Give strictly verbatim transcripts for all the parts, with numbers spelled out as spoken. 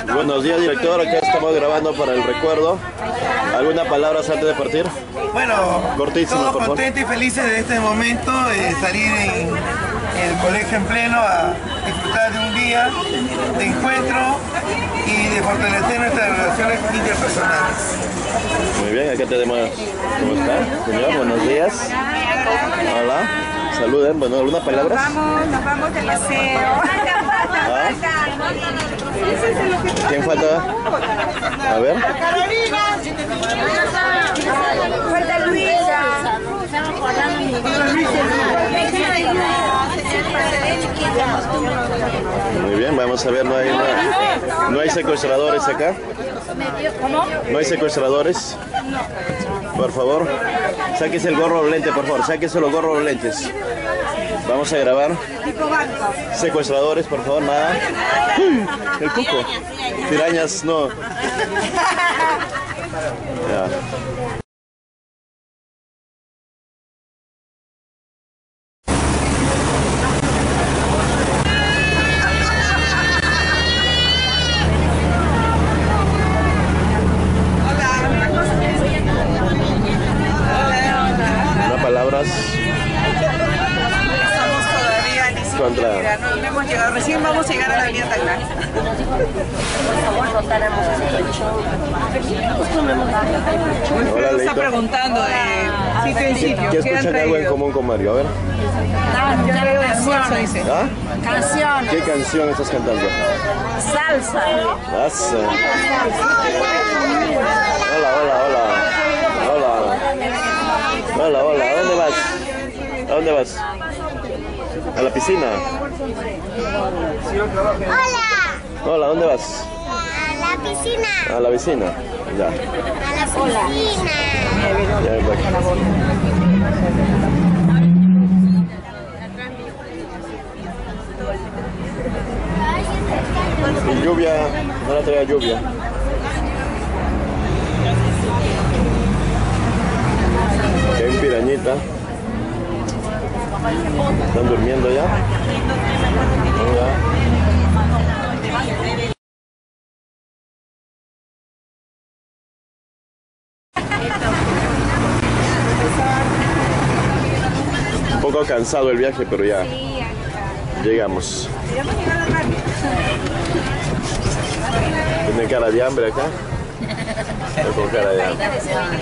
Buenos días, director. Acá estamos grabando para el recuerdo. ¿Alguna palabra antes de partir? Bueno, cortísimo, todos por favor. contentos y felices de este momento, de salir en, en el colegio en pleno a disfrutar de un día de encuentro y de fortalecer nuestras relaciones interpersonales. Muy bien, acá tenemos. ¿Cómo está, señor? Buenos días. Hola. Saluden. Bueno, ¿alguna palabra? Nos vamos, nos vamos de paseo. ¿Ah? ¿Quién falta? A ver. Falta Luisa. Muy bien, vamos a ver, no hay, no, no hay secuestradores acá. ¿Cómo? ¿No hay secuestradores? Por favor, sáquese el gorro o lente, por favor, sáquese los gorros o lentes. Vamos a grabar. Secuestradores, por favor, nada. El cuco. Pirañas, no. Ya. Palabras Estamos todavía ni contra... siquiera, no, no hemos llegado, recién vamos a llegar a la avenida Tacna. Hola, Está Leito. preguntando de sitio en sitio. ¿Qué ¿Qué han escuchan algo en traído? común con Mario? A ver. Yo traigo de almuerzo, dice. ¿Ah? Canciones, ¿Qué canción estás cantando? salsa. Asa. Hola, hola, hola. Hola. Hola, hola. ¿A dónde vas? ¿A dónde vas? ¿A la piscina? Hola, Hola, ¿a dónde vas? a la piscina. A la piscina. Ya. A la piscina. Ya ven por aquí. Y lluvia, no la traía lluvia. Aquí hay un pirañita. ¿Están durmiendo ya? Venga. Un poco cansado el viaje, pero ya llegamos. Tiene cara de hambre acá. Estoy con cara de hambre.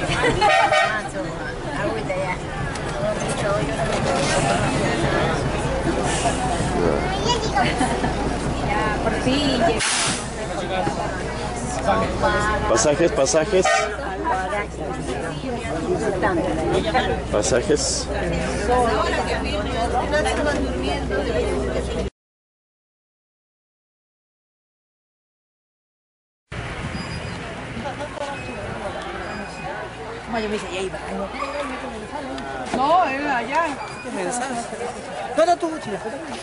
Pasajes, pasajes. Pasajes. No, él allá. ¿Qué mensaje? Todo tu chica.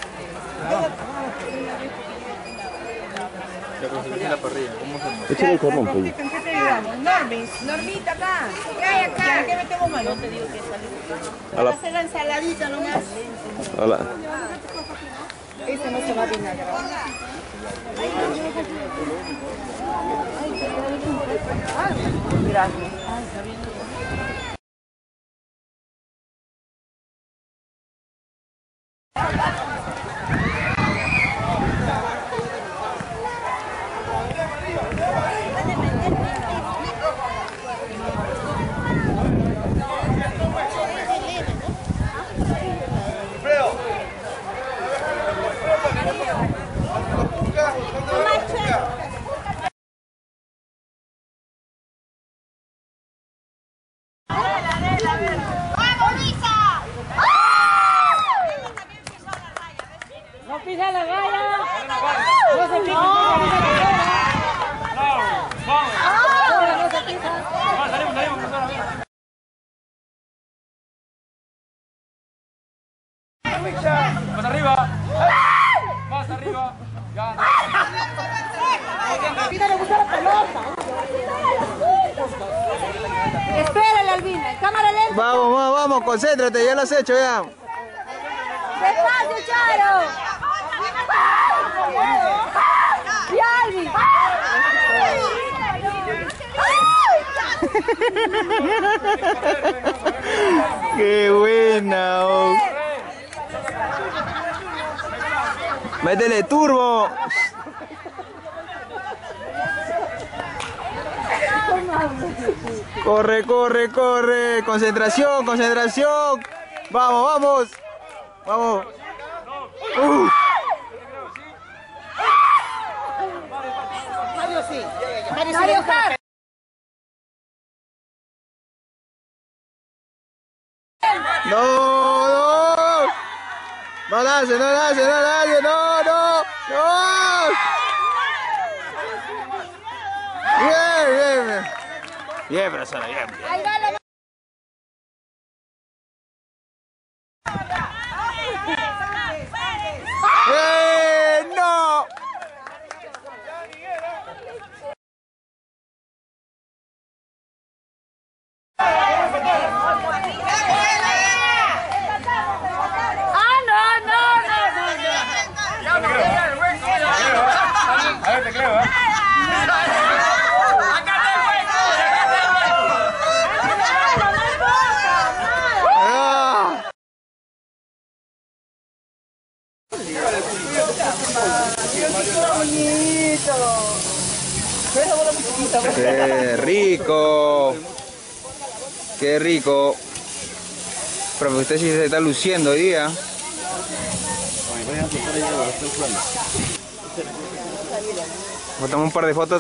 Échale el carbón, pollo. ¿En qué te ayudamos? Normis. Normita acá. ¿Qué hay acá? ¿Qué metemos mano? No te digo que A la... Hacer la ensaladita nomás. A la... Ese no se va a vinagre. Gracias. No pisa la galla. No se pica. No se pisa. Más arriba. Más arriba. Ya. Espérale, Albina. Cámara lenta. Vamos, vamos, vamos, concéntrate, ya lo has hecho ya. Despacio, Charo. Y Albi. Qué buena. Oh. Métele turbo. Corre, corre, corre. Concentración, concentración. Vamos, vamos. Vamos. Uh. Mario sí. Mario sí. No, no. No lance, no lance, no lance, no, no, no. Bien, bien, bien. Bien, profesora, bien, bien. Ahí va la... ¡Eh, no! ¡Ah, no, no, no, no! A ver, te creo, ¿eh? ¡Qué rico! ¡Qué rico! Profe, usted sí se está luciendo hoy día. Botamos un par de fotos.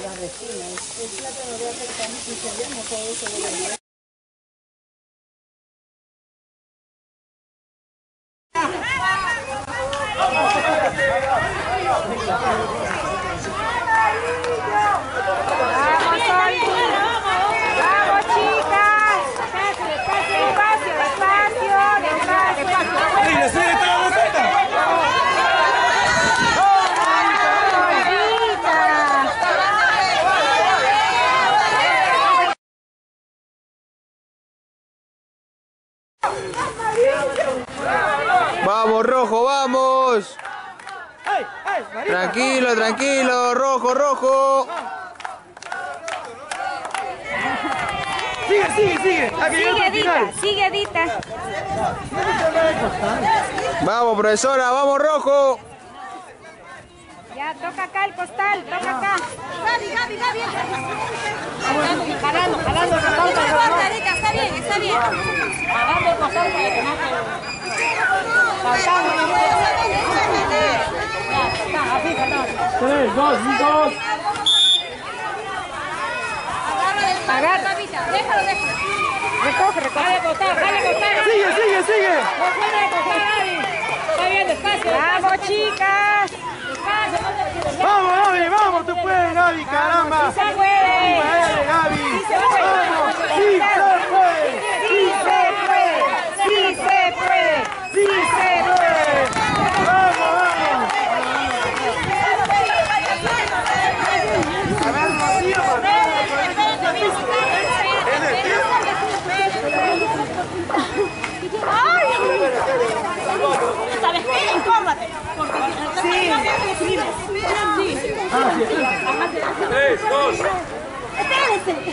Vamos, rojo, vamos. Tranquilo, tranquilo, rojo, rojo. Sigue, sigue, sigue. Sigue, Dita, sigue, Dita. Vamos, profesora, vamos, rojo. Ya, toca acá el costal, toca acá. Gaby, Gaby, Gaby. Jalando, jalando, jalando. No importa, Dita, está bien, está bien. Jalando el costal para que no te... Saltando. Ya, así, saltando. Tres, dos, dos. Agarra, Dita, déjalo, déjalo. Recoge, recoge. Dale costal, dale costal. Sigue, sigue, sigue. No puede costal, Gaby. Está bien, despacio. Vamos, chicas. Despacio, no te... Vamos, Gaby, vamos, tú puedes, Gaby, caramba. Sí se puede. Dale, Gaby. Sí se puede. Vamos, sí se puede. Sí se puede. Sí se puede. Sí se puede. Vamos, vamos. ¿Sabes qué? Infórmate. Sí. Tres, dos. Espérense.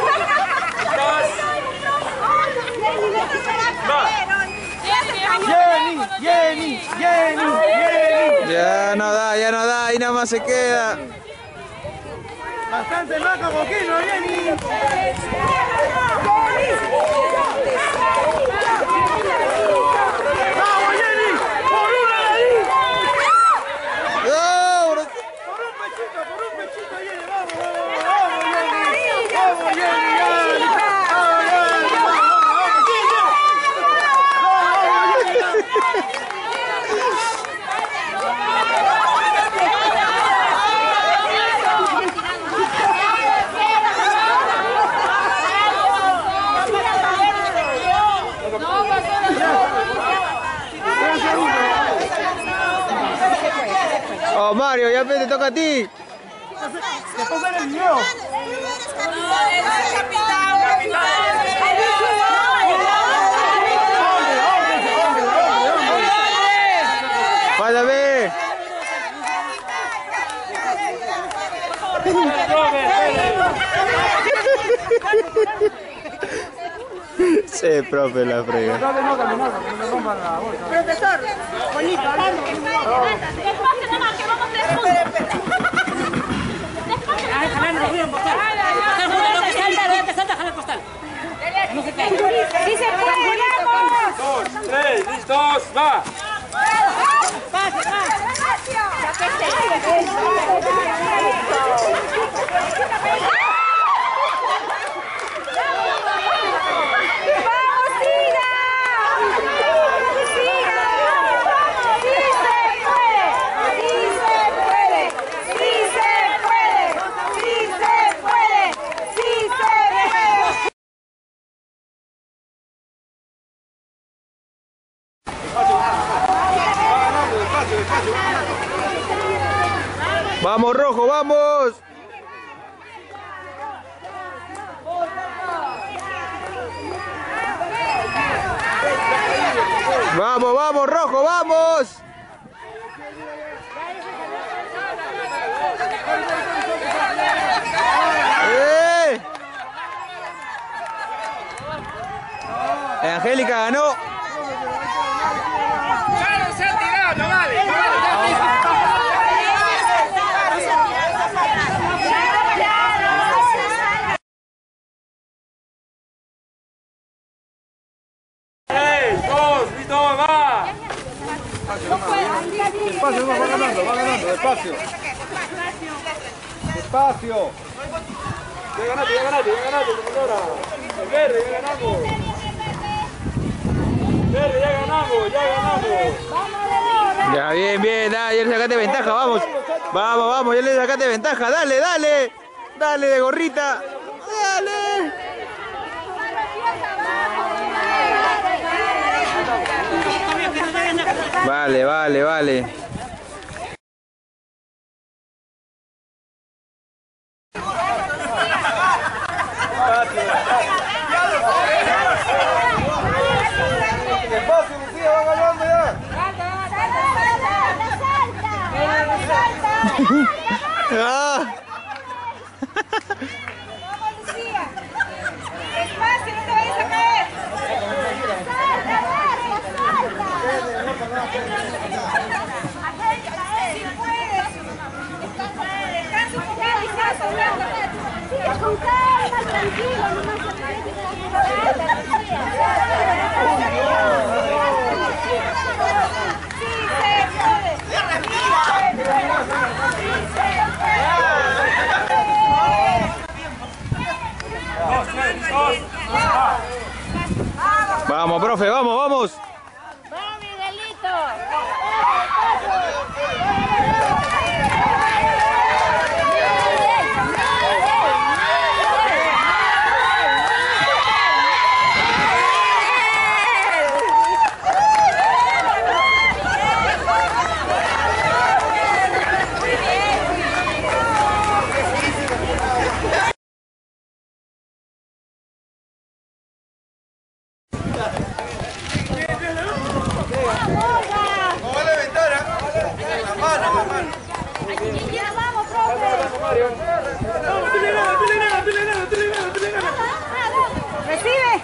Jenny, Jenny, Jenny, Jenny. Ya no da, ya no da, ahí nada más se queda. Bastante más como que no, Jenny. ¡Vamos, Jenny! ¡Por una de ahí! ¡No! Por un pechito, por un pechito, Jenny. Vamos, vamos, vamos, Jenny. Vamos, Jenny, Jenny. Vamos, Jenny, Oh, Mario, ya te toca a ti. ¿Qué pasa en el video? Pásame. Sí, profe, la frega. Profesor, bonito, hablando. Despacio nomás, que vamos tres juntos. Despacio. Ay, jalar el ruido en postal. Postal, lo que salta, lo que salta, jalar postal. No se cae. ¡Sí se puede, vamos! Dos, tres, listos, va. Pase, pase. Vamos, rojo, vamos. Vamos, vamos, rojo, vamos. ¡Eh! Angélica ganó. Ya no se ha tirado, no vale, no vale. Tres, dos, listo, va. Despacio, va ganando, va ganando, despacio. Despacio. Ya ganaste, ya ganaste, ya ganaste, profesora. El verde, ya ganamos. Verde, ya ganamos, ya ganamos. Ya, bien, bien, dale, ya le sacaste ventaja, vamos. Vamos, vamos, ya le sacaste ventaja, dale, dale. Dale de gorrita. Dale. Vale, vale, vale. Despacio, Lucía, va ganando ya. Ah. Vamos, Lucía. Despacio, no te vayas a caer. Si puedes. Descansa un poquito y sigas hablando. Con calma, tranquilo, no más Vamos, profe, vamos, vamos. ¡Vamos, Miguelito! Recibe.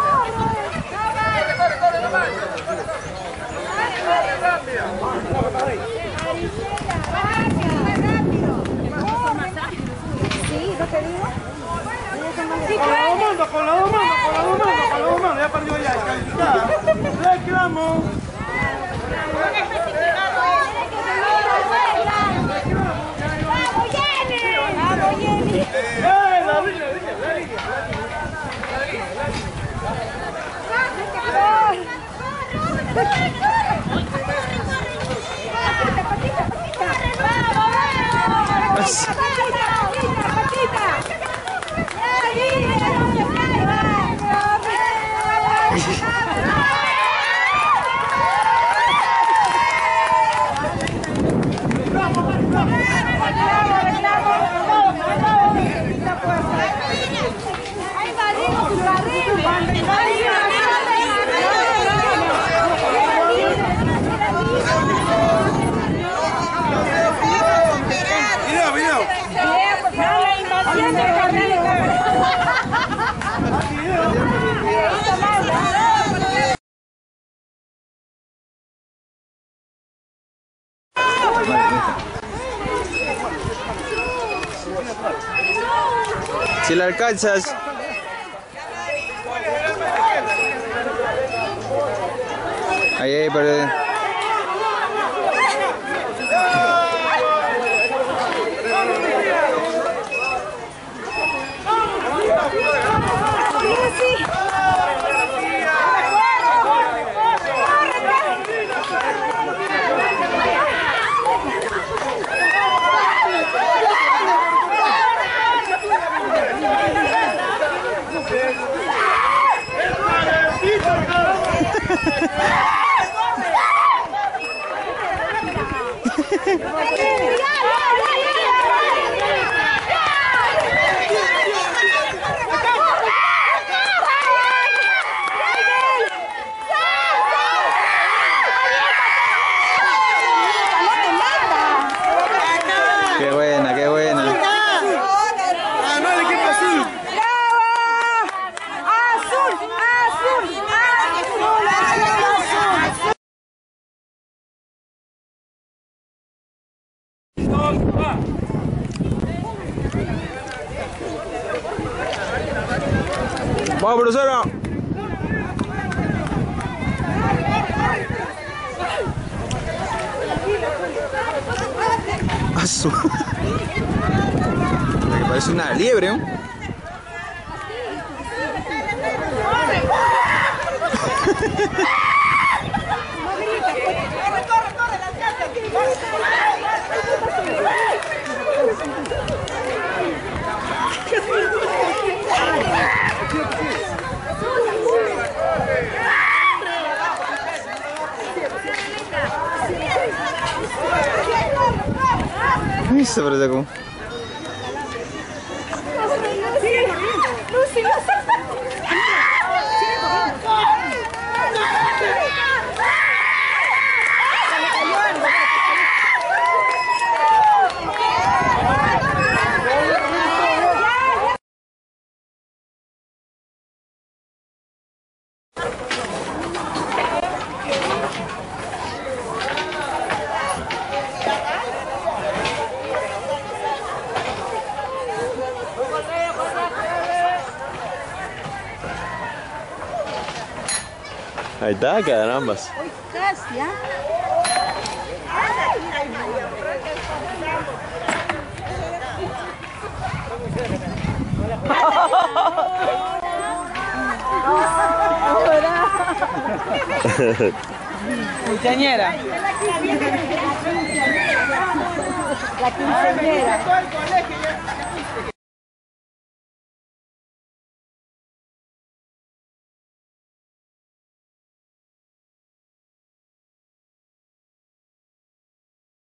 Sí, lo que digo. Con la dos manos, con la dos manos, con la dos manos, con la dos manos, ya perdió ya. Reclamo. ¡Vamos, Jenny! ¡Vamos, Jenny! ¡Eh, la línea, la línea, la línea! Si la alcanzas. Ahí, ahí, pero... Qué buena, qué buena. Ganó el equipo azul. ¡Azul! ¡Azul! ¡Azul! ¡Azul! ¡Vamos, profesora! Asu. Que parece una liebre, ¿no? Eso parece como... Ahí está, quedan ambas. Casi, ¿ah? Quinceañera. La quinceañera.